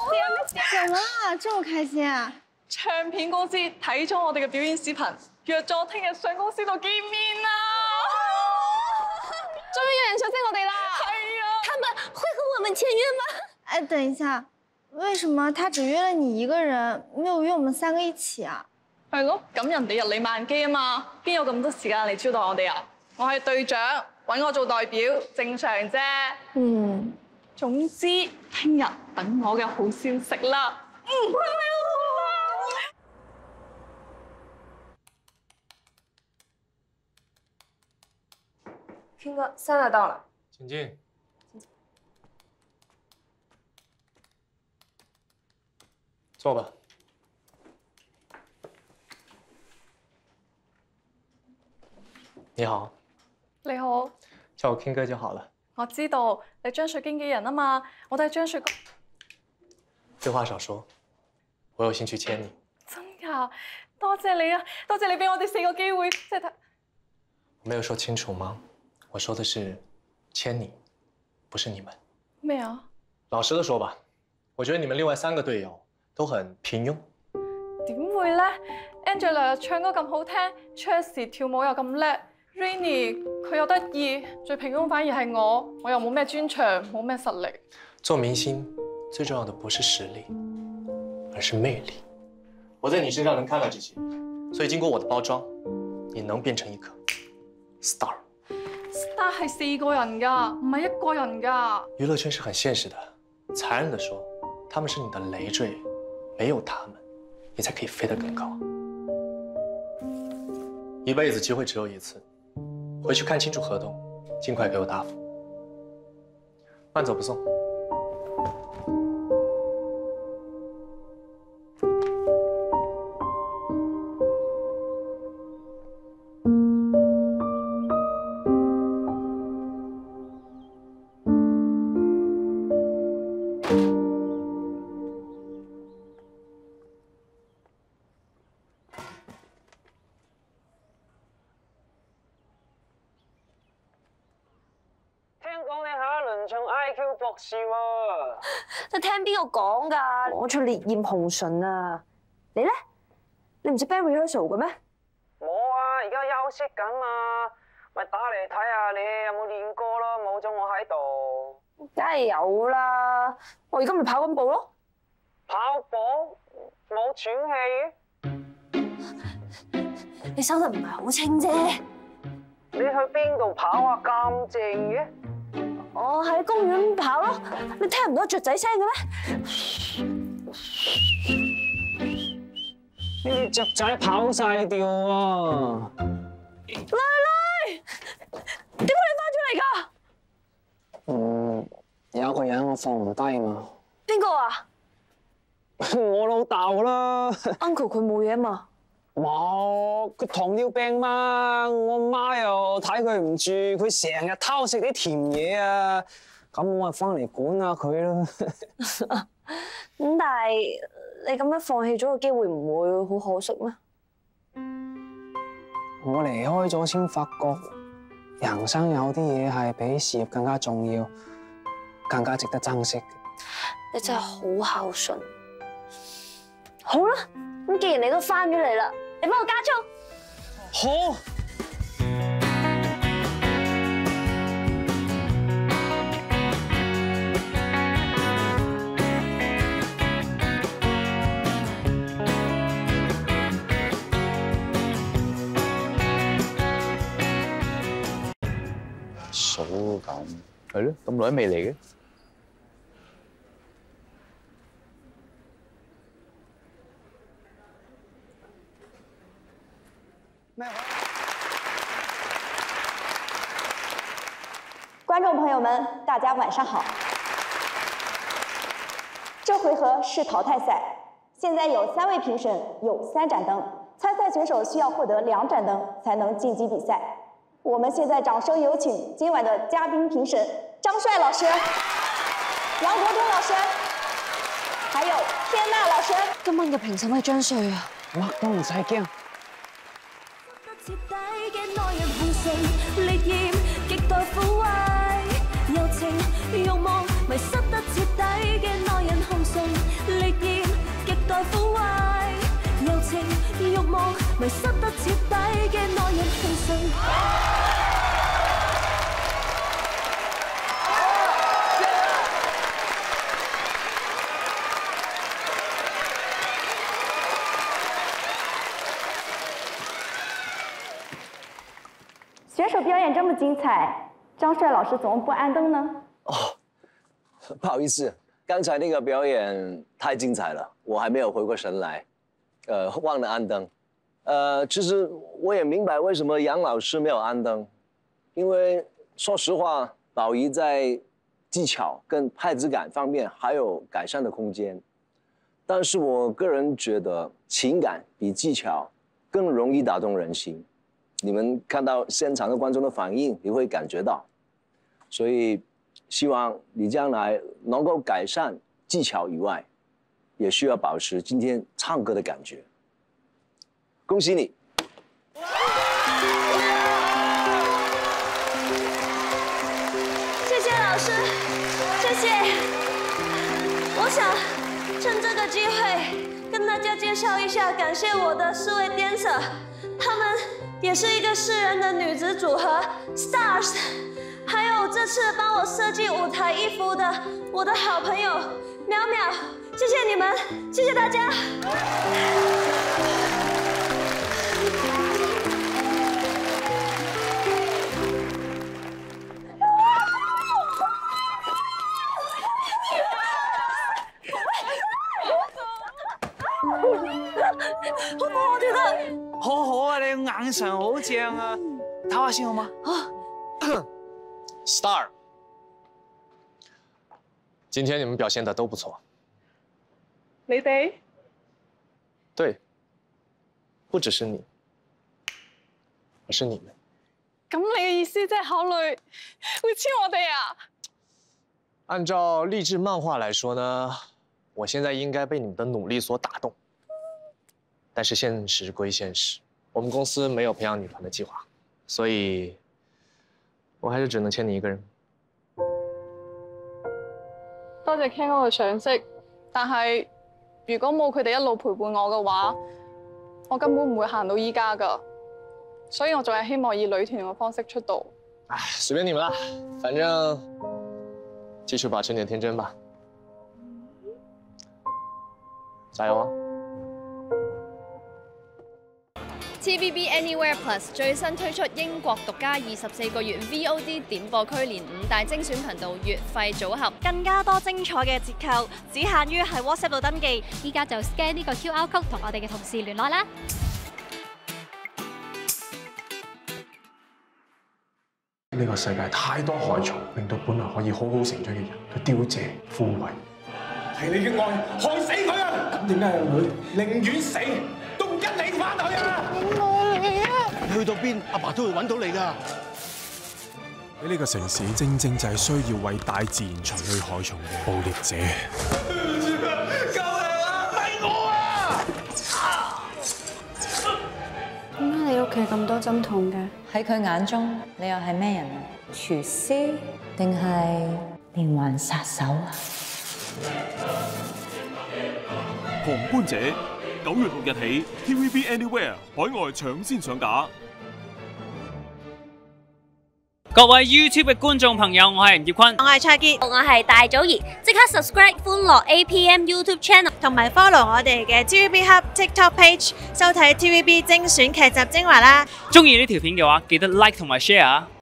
怎么了？这么开心啊？ 唱片公司睇咗我哋嘅表演視頻，約咗聽日上公司度見面啦！ 終於有人想識我哋啦！ 係啊， 他們會和我們簽約嗎？ 哎，等一下，為什麼他只約了你一個人，沒有約我們3個一起啊？ 係咯，咁人哋日理萬機啊嘛，邊有咁多時間嚟招待我哋啊？我係隊長，揾我做代表，正常啫。總之，聽日等我嘅好消息啦。 King 哥，酸奶到了， 请进。坐吧。你好， 你好， 叫我 King 哥就好了。 我知道你張雪經紀人啊嘛，我都係張雪。 廢話少說，我有興趣簽你。 真㗎，多謝你啊！多謝你俾我哋4個機會，即係我沒有說清楚嗎？我說的是簽你，不是你們。 咩啊？ 老實的說吧，我覺得你們另外3個隊友都很平庸。 點會咧 ？Angela 唱歌咁好聽 ，Chelsea 跳舞又咁叻 ，Rainy 佢又得意，最平庸反而係我又冇咩專長，冇咩實力。 做明星最重要的不是實力，而是魅力。我在你身上能看到這些，所以經過我的包裝，你能變成一個 star。Star 係4個人㗎，唔係1個人㗎。 娛樂圈是很現實的，殘忍地說，他們是你的累贅，沒有他們，你才可以飛得更高。一輩子機會只有一次，回去看清楚合同，盡快給我答覆。慢走不送。 博士喎， 你聽邊個講㗎？我唱烈焰紅唇啊！你咧？你唔使 band rehearsal 嘅咩？ 冇啊，而家休息緊嘛，咪打嚟睇下你有冇練歌咯，冇咗我喺度。 梗係有啦，我而家咪跑緊步咯。 跑步冇喘氣嘅？ 你收得唔係好清啫。 你去邊度跑啊？咁靜嘅？ 我喺公園跑咯，你聽唔到雀仔聲嘅咩？ 呢啲雀仔跑晒調啊！ 女女，點解你翻咗嚟㗎？ 有個人我放唔低嘛。 邊個啊？ 我老豆啦。 Uncle 佢冇嘢嘛？ 冇，佢糖尿病嘛，我媽又睇佢唔住，佢成日偷食啲甜嘢啊，咁我咪翻嚟管下佢咯。 咁但係你咁樣放棄咗個機會，唔會好可惜咩？ 我離開咗先發覺，人生有啲嘢係比事業更加重要，更加值得珍惜。 你真係好孝順。好啦，咁既然你都翻咗嚟啦。你幫我加速。 好。 數咁係咯，咁耐都未嚟嘅。 观众朋友们，大家晚上好。这回合是淘汰赛，现在有3位评审，有3盏灯，参赛选手需要获得2盏灯才能晋级比赛。我们现在掌声有请今晚的嘉宾评审张帅老师、楊國忠老師，還有天娜老師。 今晚嘅評審係張帥啊！ 乜都唔使驚。 徹底嘅內人紅唇，烈焰極待撫慰，柔情慾望迷失得徹底嘅內人紅唇。 迷失得徹底嘅內人係誰？ 选手表演这么精彩，张帅老师怎么不安灯呢？ 哦，不好意思，刚才那个表演太精彩了，我还没有回过神来，忘了安灯。其实我也明白为什么杨老师没有安灯，因为说实话，宝仪在技巧跟拍子感方面还有改善的空间。但是我个人觉得情感比技巧更容易打动人心。你们看到现场的观众的反应，你会感觉到。所以希望你将来能够改善技巧以外，也需要保持今天唱歌的感觉。恭喜你！ 谢谢老师，谢谢。我想趁这个机会跟大家介绍一下，感谢我的4位 dancer， 他们也是一个4人的女子组合 Stars， 还有这次帮我设计舞台衣服的我的好朋友淼淼，谢谢你们，谢谢大家。我覺得好好啊，你眼神好正啊，唞下先好嗎 ？Star， 今天你们表现的都不错。 你哋？ 对，不只是你，而是你们。 咁你嘅意思即係考慮會簽我哋啊？ 按照勵志漫畫來說呢，我現在應該被你們的努力所打動。但是現實歸現實，我們公司沒有培養女團的計劃，所以我還是只能簽你一個人。 多謝 Ken 哥嘅賞識，但係如果冇佢哋一路陪伴我嘅話，我根本唔會行到依家㗎。所以我仲係希望以女團嘅方式出道。 唉，隨便你們啦，反正繼續保持你的天真吧。加油啊！ TVB Anywhere Plus 最新推出英國獨家24個月 VOD 點播區，連5大精選頻道月費組合， 更加多精彩嘅折扣，只限於喺 WhatsApp 度登記。 依家就 scan 呢個 QR code 同我哋嘅同事聯絡啦。 呢個世界太多害蟲，令到本來可以好好成長嘅人都凋謝枯萎。係你嘅愛害死佢啊！咁點解有女寧願死都唔跟你翻去啊？愛你啊！去到邊，阿爸都會揾到你㗎。喺呢個城市，正正就係需要為大自然除去害蟲嘅捕獵者。救命啊！係我啊！ 點解你屋企咁多針筒嘅？ 喺佢眼中，你又係咩人啊？廚師定係連環殺手啊？ 旁觀者9月6日起 ，TVB Anywhere 海外搶先上架。 各位 YouTube 嘅觀眾朋友，我係吳業坤， 我係蔡潔， 我係大祖兒，即刻 subscribe 歡樂 APM YouTube channel， 同埋 follow 我哋嘅 TVB Hub TikTok page， 收睇 TVB 精選劇集精華啦。 中意呢條片嘅話，記得 like 同埋 share 啊！